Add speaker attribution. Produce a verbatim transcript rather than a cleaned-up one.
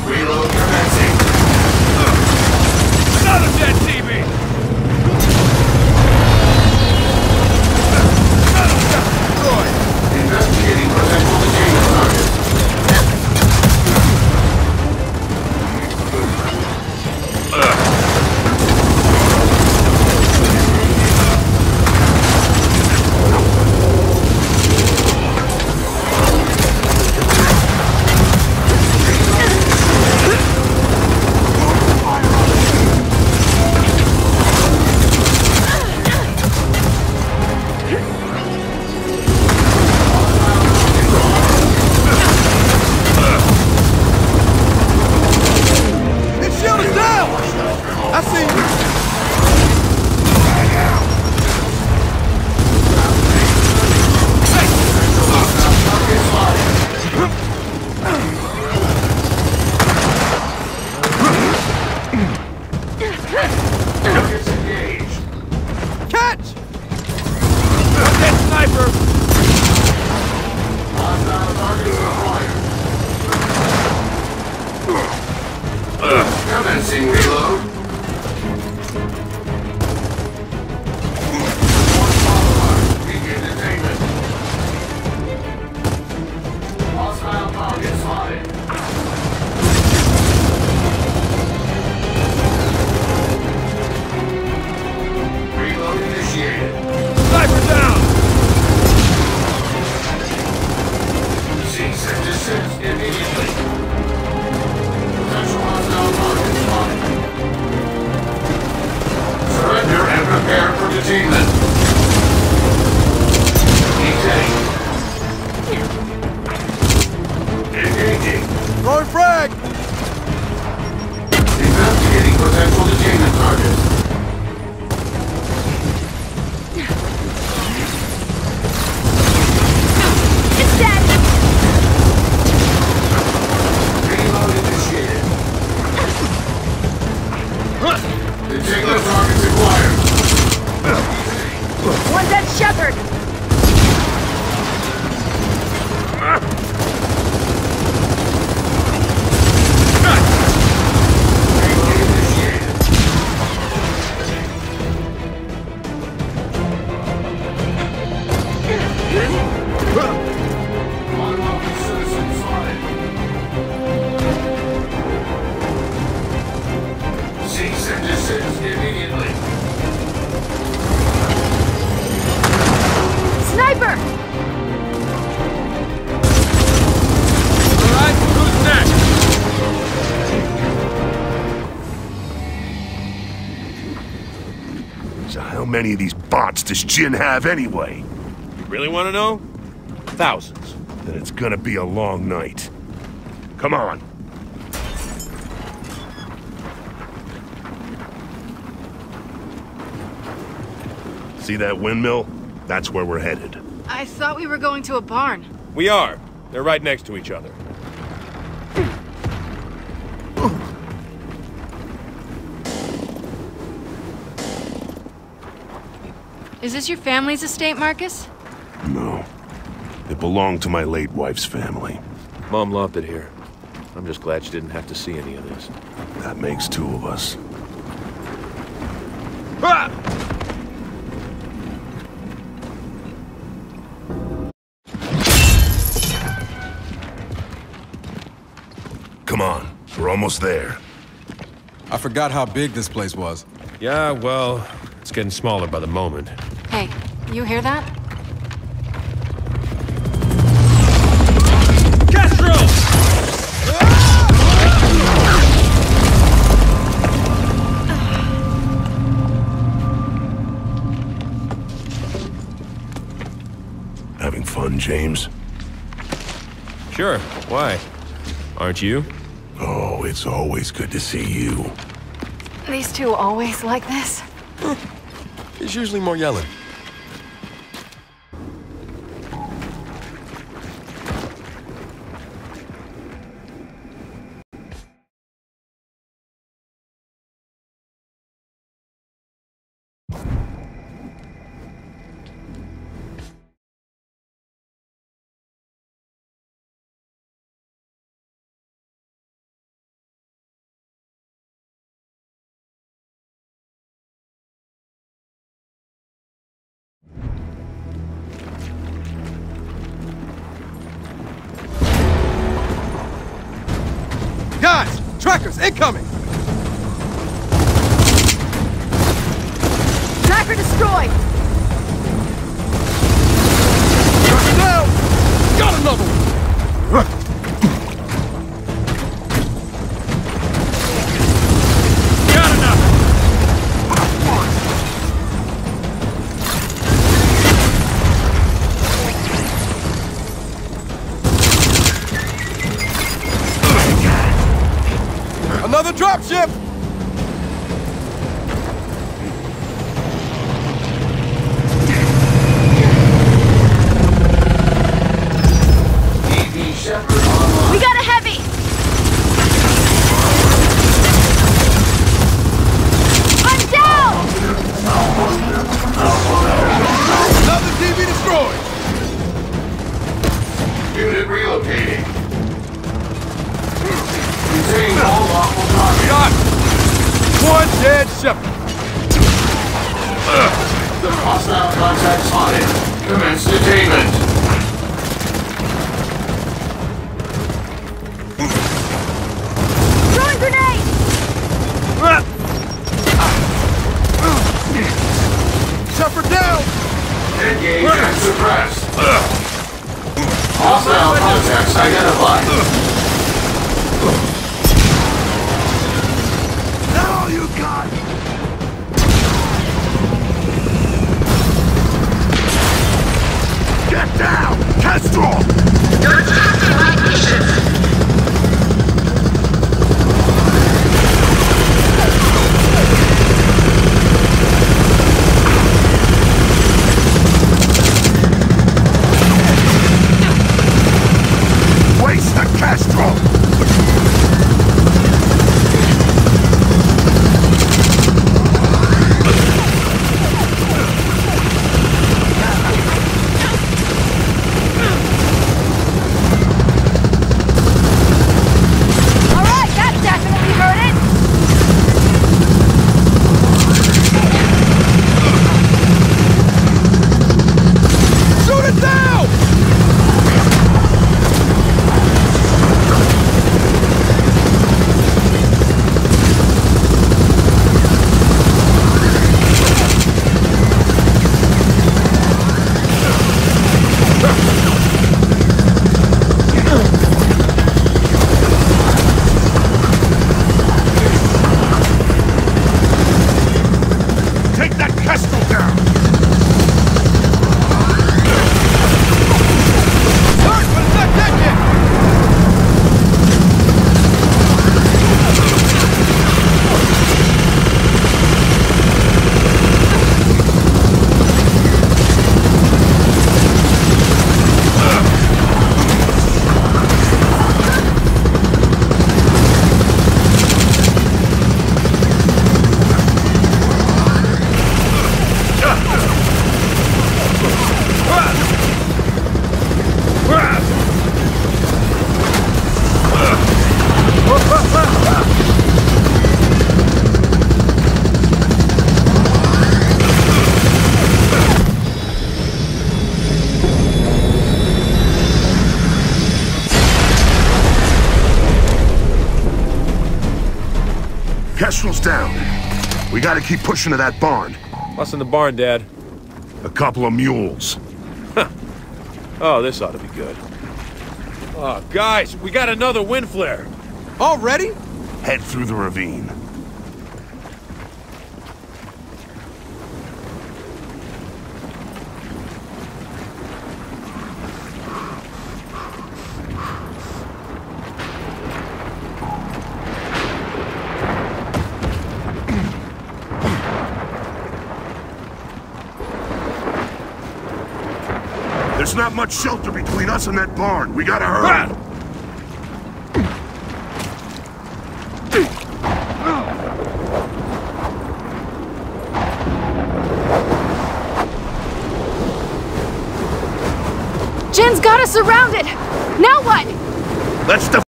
Speaker 1: Reload commencing.
Speaker 2: Another dead T V!
Speaker 1: Investigating potential detainment targets. Commencing reload. Begin detainment. Hostile target spotted. Reload initiated.
Speaker 2: Sniper down!
Speaker 1: Cease and desist immediately. Potential hostile target spotted. Surrender and prepare for detainment. Detain. Engaging.
Speaker 2: Throwing frag!
Speaker 1: Investigating potential detainment targets.
Speaker 3: It's dead!
Speaker 1: Reload initiated. Detainment targets acquired.
Speaker 3: One dead Shepherd!
Speaker 1: Reload initiated. Unlawful citizen spotted. Cease and desist immediately.
Speaker 3: Sniper!
Speaker 2: Alright, who's next?
Speaker 4: So how many of these bots does Jin have anyway?
Speaker 2: You really want to know? Thousands.
Speaker 4: Then it's gonna be a long night. Come on. See that windmill? That's where we're headed.
Speaker 5: I thought we were going to a barn.
Speaker 2: We are. They're right next to each other.
Speaker 5: Is this your family's estate, Marcus?
Speaker 4: No. It belonged to my late wife's family.
Speaker 2: Mom loved it here. I'm just glad she didn't have to see any of this.
Speaker 4: That makes two of us.
Speaker 2: Ah!
Speaker 4: Come on, we're almost there.
Speaker 6: I forgot how big this place was.
Speaker 2: Yeah, well, it's getting smaller by the moment.
Speaker 5: Hey, you hear that?
Speaker 2: Castro!
Speaker 4: Having fun, James?
Speaker 2: Sure, why? Aren't you?
Speaker 4: Oh, it's always good to see you.
Speaker 5: These two always like this?
Speaker 6: It's usually more yelling. Trackers incoming!
Speaker 3: Tracker destroyed!
Speaker 6: Tracker down! Got another one! Got enough! Another dropship!
Speaker 1: E P Shepard online.
Speaker 3: We got a heavy! I'm down!
Speaker 6: Another T V destroyed!
Speaker 1: Unit relocating. Retain all lawful targets.
Speaker 6: Got one dead Shepard.
Speaker 1: Hostile contact spotted. Commence detainment.
Speaker 3: Throwing grenade!
Speaker 6: Shepard down!
Speaker 1: Engage and suppress. Hostile contacts identified.
Speaker 4: That all you got? Get down! Kestrel!
Speaker 7: You're attacking my mission!
Speaker 4: Waste the Kestrel!
Speaker 3: Alright, that definitely hurt it!
Speaker 6: Shoot it down!
Speaker 4: Take that Kestrel down!
Speaker 6: Start, but it's not dead yet!
Speaker 4: Kestrel's down. We gotta keep pushing to that barn.
Speaker 2: What's in the barn, Dad?
Speaker 4: A couple of mules.
Speaker 2: Oh, this ought to be good. Oh, guys, we got another wind flare.
Speaker 6: Already?
Speaker 4: Head through the ravine. There's not much shelter between us and that barn. We gotta hurry.
Speaker 3: Jin's got us surrounded! Now what?
Speaker 4: Let's